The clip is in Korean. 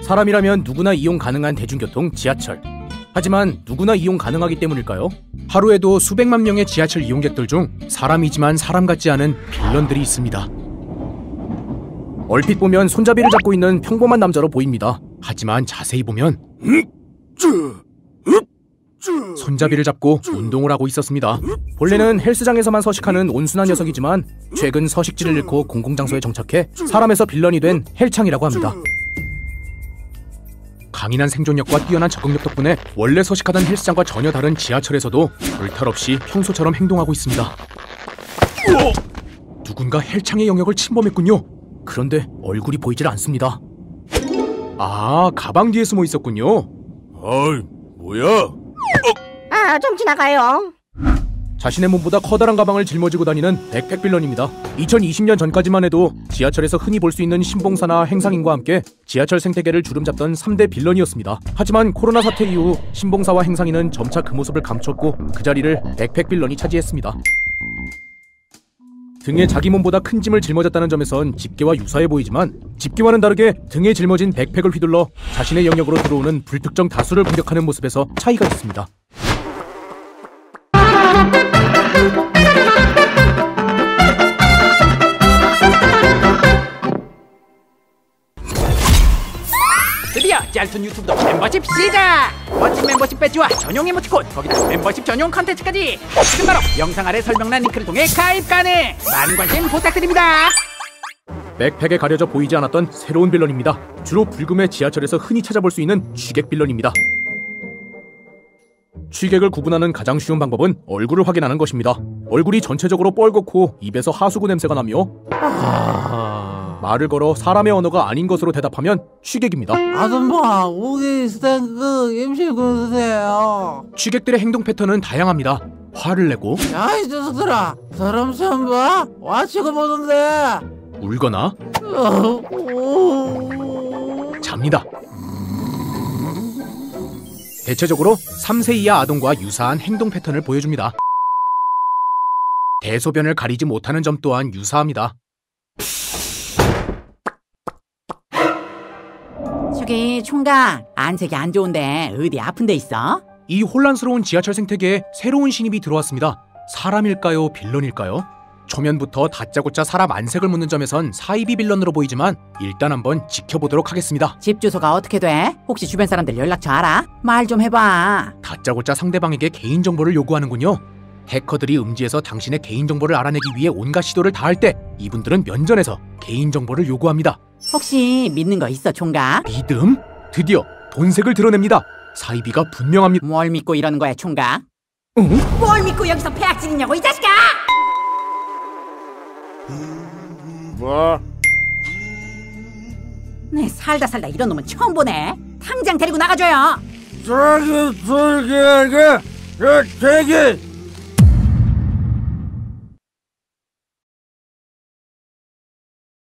사람이라면 누구나 이용 가능한 대중교통 지하철. 하지만 누구나 이용 가능하기 때문일까요? 하루에도 수백만 명의 지하철 이용객들 중 사람이지만 사람 같지 않은 빌런들이 있습니다. 얼핏 보면 손잡이를 잡고 있는 평범한 남자로 보입니다. 하지만 자세히 보면 손잡이를 잡고 운동을 하고 있었습니다. 본래는 헬스장에서만 서식하는 온순한 녀석이지만 최근 서식지를 잃고 공공장소에 정착해 사람에서 빌런이 된 헬창이라고 합니다. 강인한 생존력과 뛰어난 적응력 덕분에 원래 서식하던 헬스장과 전혀 다른 지하철에서도 별탈 없이 평소처럼 행동하고 있습니다. 누군가 헬창의 영역을 침범했군요. 그런데 얼굴이 보이질 않습니다. 아, 가방 뒤에 숨어 있었군요. 어이, 뭐야? 좀 지나가요. 자신의 몸보다 커다란 가방을 짊어지고 다니는 백팩 빌런입니다. 2020년 전까지만 해도 지하철에서 흔히 볼 수 있는 신봉사나 행상인과 함께 지하철 생태계를 주름잡던 3대 빌런이었습니다. 하지만 코로나 사태 이후 신봉사와 행상인은 점차 그 모습을 감췄고 그 자리를 백팩 빌런이 차지했습니다. 등에 자기 몸보다 큰 짐을 짊어졌다는 점에선 집게와 유사해 보이지만 집게와는 다르게 등에 짊어진 백팩을 휘둘러 자신의 영역으로 들어오는 불특정 다수를 공격하는 모습에서 차이가 있습니다. 드디어 짤툰 유튜브도 멤버십 시작! 멋진 멤버십 배지와 전용 이모티콘, 거기다 멤버십 전용 컨텐츠까지 지금 바로 영상 아래 설명란 링크를 통해 가입 가능! 많은 관심 부탁드립니다. 백팩에 가려져 보이지 않았던 새로운 빌런입니다. 주로 불금의 지하철에서 흔히 찾아볼 수 있는 취객 빌런입니다. 취객을 구분하는 가장 쉬운 방법은 얼굴을 확인하는 것입니다. 얼굴이 전체적으로 뻘겋고 입에서 하수구 냄새가 나며 말을 걸어 사람의 언어가 아닌 것으로 대답하면 취객입니다. 아줌마, 우리 스탱크 임시 구해주세요. 취객들의 행동 패턴은 다양합니다. 화를 내고 야, 이 녀석들아, 사람 처음 봐? 와치고 보던데. 울거나 잡니다. 대체적으로 3세 이하 아동과 유사한 행동 패턴을 보여줍니다. 대소변을 가리지 못하는 점 또한 유사합니다. 저기 총각, 안색이 안 좋은데 어디 아픈 데 있어? 이 혼란스러운 지하철 생태계에 새로운 신입이 들어왔습니다. 사람일까요? 빌런일까요? 초면부터 다짜고짜 사람 안색을 묻는 점에선 사이비 빌런으로 보이지만 일단 한번 지켜보도록 하겠습니다. 집 주소가 어떻게 돼? 혹시 주변 사람들 연락처 알아? 말 좀 해봐. 다짜고짜 상대방에게 개인정보를 요구하는군요. 해커들이 음지에서 당신의 개인정보를 알아내기 위해 온갖 시도를 다할 때 이분들은 면전에서 개인정보를 요구합니다. 혹시 믿는 거 있어, 총각? 믿음? 드디어 본색을 드러냅니다. 사이비가 분명합니다. 뭘 믿고 이러는 거야, 총각? 응? 뭘 믿고 여기서 폐악질이냐고, 이 자식아! 뭐? 네, 살다 이런 놈은 처음 보네. 당장 데리고 나가줘요. 저기, 되게